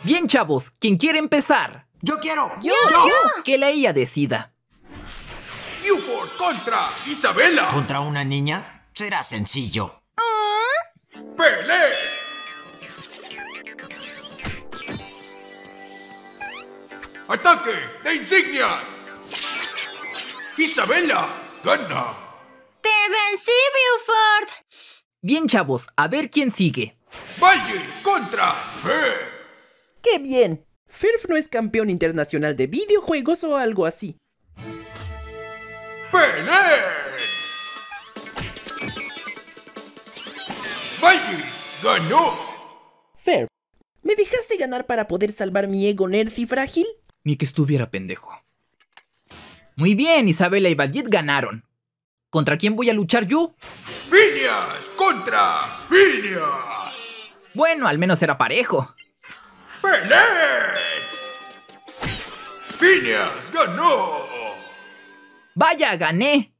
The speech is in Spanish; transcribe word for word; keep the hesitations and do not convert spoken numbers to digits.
Bien, chavos, ¿quién quiere empezar? ¡Yo quiero! ¡Yo! ¡Yo! ¡Yo! Que la I A decida. Buford contra Isabela. ¿Contra una niña? Será sencillo. ¡Pelé! ¡Ataque de insignias! ¡Isabela gana! ¡Te vencí, Buford! Bien, chavos, a ver quién sigue. ¡Valle contra Fer! ¡Qué bien! Ferf no es campeón internacional de videojuegos o algo así. ¡Pelé! ¡Valle ganó! Ferf, ¿me dejaste ganar para poder salvar mi ego nerd y frágil? Ni que estuviera pendejo. Muy bien, Isabela y Badget ganaron. ¿Contra quién voy a luchar yo? ¡Phineas contra Phineas! Bueno, al menos era parejo. ¡Pelé! ¡Phineas ganó! ¡Vaya, gané!